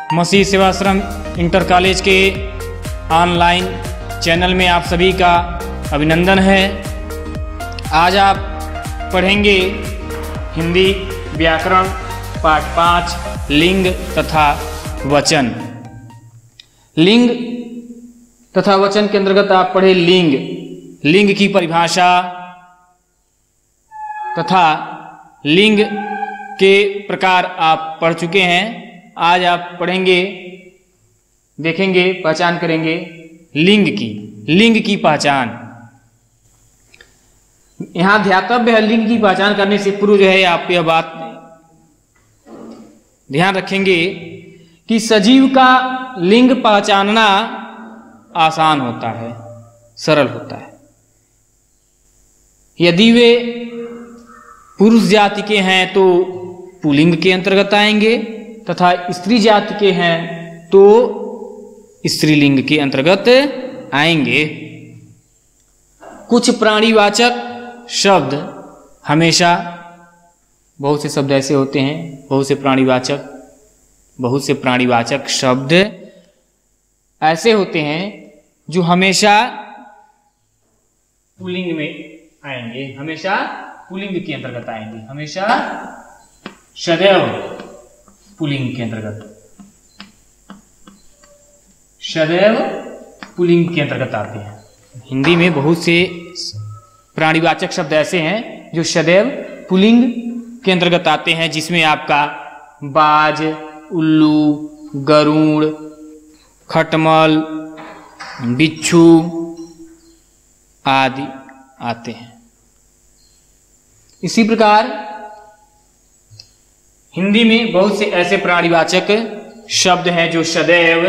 मसीह Sevashram inter college के online channel में आप सभी का अभिनंदन है। आज आप पढ़ेंगे हिंदी व्याकरण पाठ 5 लिंग तथा वचन। लिंग तथा वचन के अंतर्गत आप पढ़े लिंग, लिंग की परिभाषा तथा लिंग के प्रकार आप पढ़ चुके हैं। आज आप पढ़ेंगे, देखेंगे, पहचान करेंगे लिंग की पहचान। यहां ध्यातव्य है, लिंग की पहचान करने से पूर्व जो है आप यह बात ध्यान रखेंगे कि सजीव का लिंग पहचानना आसान होता है, सरल होता है। यदि वे पुरुष जाति के हैं तो पुल्लिंग के अंतर्गत आएंगे तथा स्त्री जाति के हैं तो स्त्रीलिंग के अंतर्गत आएंगे। कुछ प्राणीवाचक शब्द हमेशा, बहुत से शब्द ऐसे होते हैं, बहुत से प्राणीवाचक शब्द ऐसे होते हैं जो हमेशा पुल्लिंग में आएंगे, हमेशा पुल्लिंग के अंतर्गत आएंगे, हमेशा सदैव पुल्लिंग के अंतर्गत, सदैव पुल्लिंग के अंतर्गत आते हैं। हिंदी में बहुत से प्राणीवाचक शब्द ऐसे हैं जो सदैव पुल्लिंग के अंतर्गत आते हैं, जिसमें आपका बाज, उल्लू, गरुड़, खटमल, बिच्छू आदि आते हैं। इसी प्रकार हिंदी में बहुत से ऐसे प्राणीवाचक शब्द हैं जो सदैव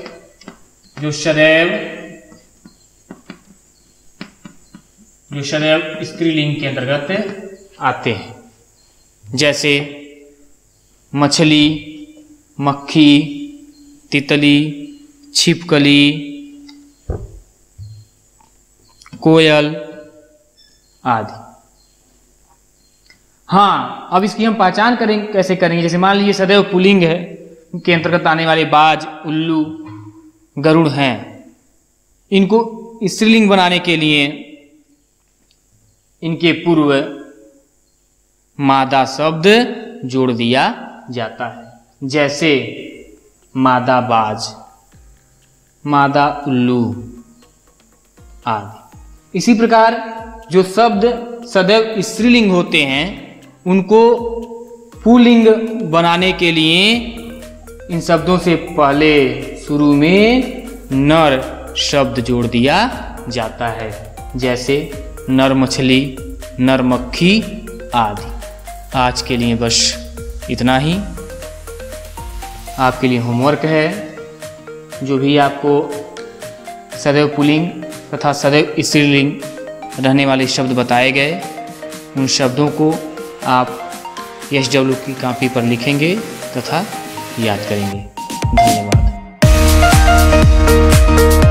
स्त्रीलिंग के अंतर्गत आते हैं, जैसे मछली, मक्खी, तितली, छिपकली, कोयल आदि। हाँ, अब इसकी हम पहचान करेंगे, कैसे करेंगे? जैसे मान लीजिए सदैव पुल्लिंग है के अंतर्गत आने वाले बाज, उल्लू, गरुड़ हैं, इनको स्त्रीलिंग बनाने के लिए इनके पूर्व मादा शब्द जोड़ दिया जाता है, जैसे मादा बाज, मादा उल्लू आदि। इसी प्रकार जो शब्द सदैव स्त्रीलिंग होते हैं उनको पुल्लिंग बनाने के लिए इन शब्दों से पहले शुरू में नर शब्द जोड़ दिया जाता है, जैसे नर मछली, नर मक्खी आदि। आज के लिए बस इतना ही। आपके लिए होमवर्क है, जो भी आपको सदैव पुल्लिंग तथा सदैव स्त्रीलिंग रहने वाले शब्द बताए गए, उन शब्दों को आप SW की कॉपी पर लिखेंगे तथा याद करेंगे। धन्यवाद।